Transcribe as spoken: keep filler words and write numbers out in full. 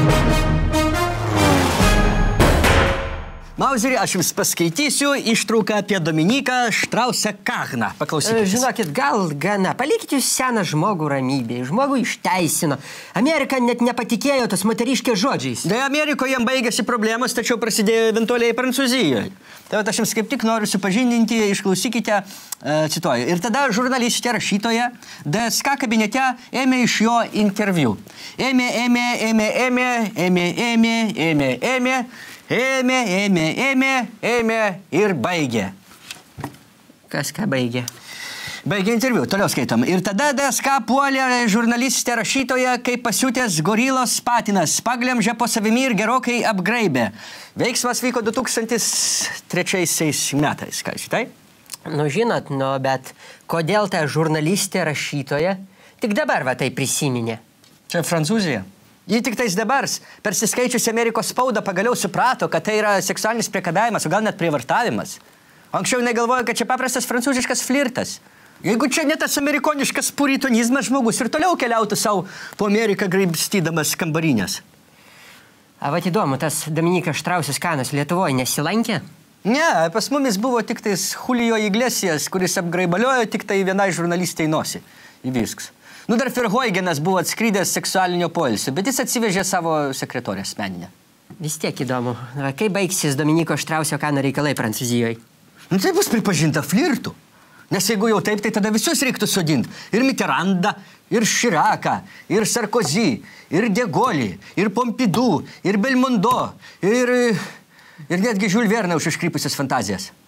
Mauzeri, aš jums paskaitysiu ištrauką apie Dominiką Štrausą-Kahną. Paklausykite. Žinokit, gal gana. Palikite jūs seną žmogų ramybėje. Žmogų išteisino. Amerika net nepatikėjo tos moteriškės žodžiais. Tai Amerikoje jam baigėsi problemos, tačiau prasidėjo eventualiai Prancūzijoje. Tai aš jums kaip tik noriu supažindinti, išklausykite, uh, cituoju. Ir tada žurnalistė rašytoja D S K kabinete ėmė iš jo interviu. Ėmė, ėmė, ėmė, ėmė, ėmė, ėmė, ėmė, ėmė. Ėmė, ėmė, ėmė, ėmė ir baigė. Kas ką baigė? Baigė interviu, toliau skaitom. Ir tada D S K puolė žurnalistė rašytoja, kaip pasiutęs gorilos patinas, paglemžė po savimi ir gerokai apgraibė. Veiksmas vyko du tūkstantis trečiaisiais metais, ką šitai? Nu, žinot, nu, bet kodėl ta žurnalistė rašytoja tik dabar va tai prisiminė? Čia Prancūzija. Ji tik tais dabar, persiskaičiusi Amerikos spaudą, pagaliau suprato, kad tai yra seksualinis priekabiavimas, o gal net prievartavimas. Anksčiau jinai galvoja, kad čia paprastas prancūziškas flirtas. Jeigu čia ne tas amerikoniškas puritonizmas, žmogus ir toliau keliautų savo po Ameriką graibstydamas kambarinės. A, vat įdomu, tas Dominikas Štrausas-Kahnas Lietuvoje nesilankė? Ne, pas mumis buvo tik tais Julio Iglesias, kuris apgraibaliojo tik tai vienai žurnalistai nosį. Ir viskas. Nu, dar Verhoegenas buvo atskridęs seksualinio poilsio, bet jis atsivežė savo sekretorę asmeninę. Vis tiek įdomu. Kaip baigsis Dominiko Štrausio-Kahno reikalai Prancūzijoje? Nu, tai bus pripažinta flirtu. Nes jeigu jau taip, tai tada visus reiktų sodinti. Ir Mitterandą, ir Širaką, ir Sarkozy, ir De Gaulle, ir Pompidou, ir Belmondo, ir, ir netgi Jules Verne už iškrypusias fantazijas.